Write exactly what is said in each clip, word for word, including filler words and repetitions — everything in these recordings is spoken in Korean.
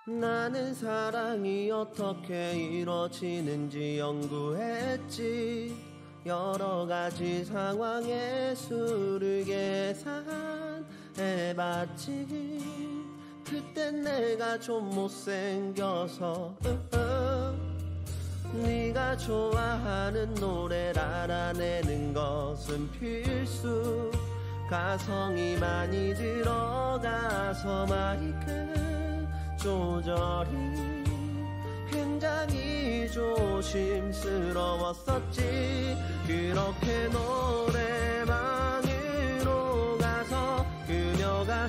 나는 사랑이 어떻게 이루어지는지 연구했지. 여러 가지 상황에 수를 계산해봤지. 그땐 내가 좀 못생겨서 네가 좋아하는 노래를 알아내는 것은 필수. 가성이 많이 들어가서 마이크 조절이 굉장히 조심스러웠었지. 그렇게 노래방으로 가서 그녀가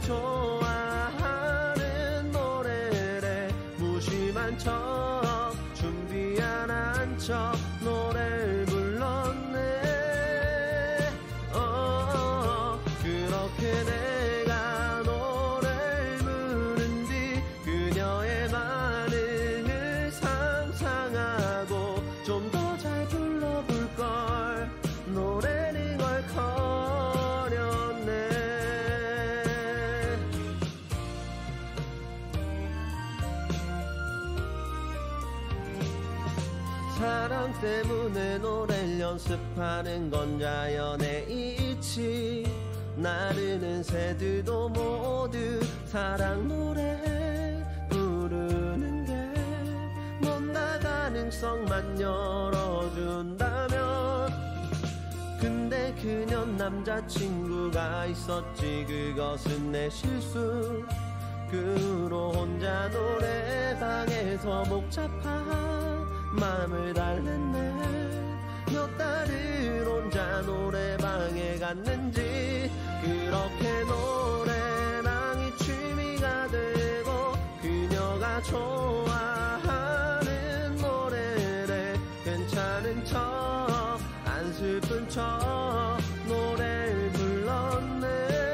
좋아하는 노래를 무심한 척 준비 안 한 척 노래를 불렀네. 어, 그렇게 내가 노래를 부른 뒤 그녀의 반응을 상상하고 좀 더 잘 불러볼걸 노래를 걸컥거렸네. 사랑 때문에 노래를 연습하는 건 자연의 이치. 나르는 새들도 모두 사랑 노래 부르는 게 뭔가 가능성만 열어준다면. 근데 그년 남자친구가 있었지. 그것은 내 실수. 그 후로 혼자 노래방에서 복잡한 마음을 달랬네. 몇 달을 혼자 노래방에 갔는지. 그렇게 노래방이 취미가 되고 그녀가 좋아하는 노래를 괜찮은 척 안 슬픈 척 노래를 불렀네.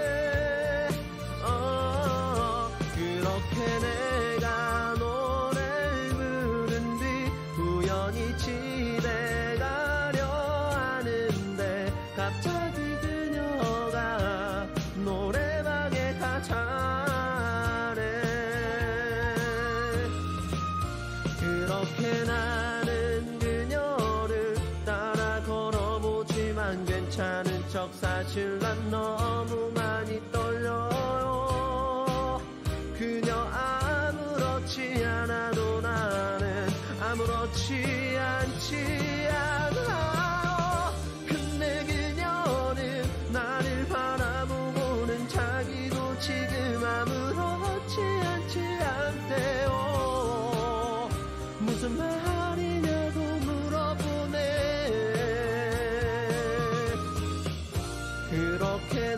어, 그렇게 내가 노래를 부른 뒤 우연히 집에 가려 하는데 갑자기 그녀가 노래방에 가자네. 그렇게 나는 그녀를 따라 걸어보지만 괜찮은 척 사실 난 너무 많이 떨려요. 그녀 아무렇지 않아도 나는 아무렇지 않지 않아. 근데 그녀는 나를 바라보고는 자기도 지금 아무렇지 않지 않대요. 무슨 말이냐고 물어보네. 그렇게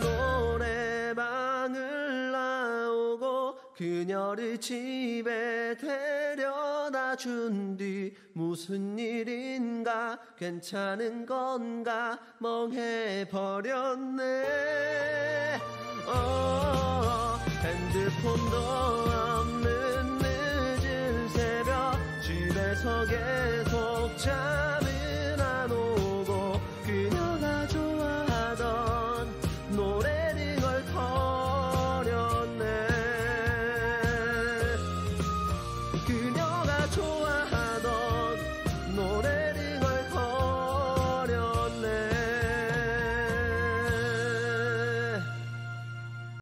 노래방을 나오고 그녀를 집에 데려다 준 뒤 무슨 일인가 괜찮은 건가 멍해버렸네. 어, 핸드폰도 없는 늦은 새벽 집에서